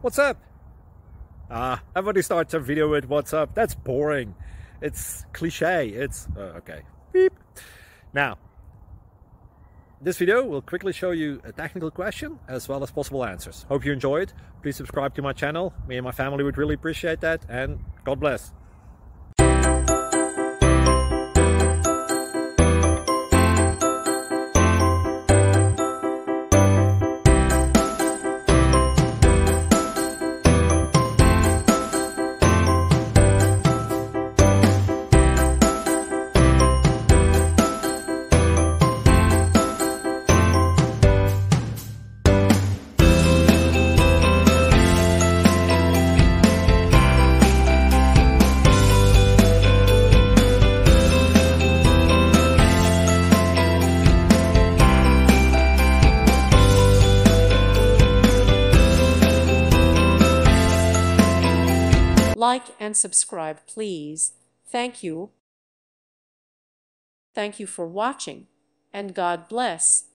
What's up? Everybody starts a video with what's up. That's boring. It's cliche. It's okay. Beep. Now, this video will quickly show you a technical question as well as possible answers. Hope you enjoyed. Please subscribe to my channel. Me and my family would really appreciate that, and God bless. Like and subscribe, please. Thank you. Thank you for watching, and God bless.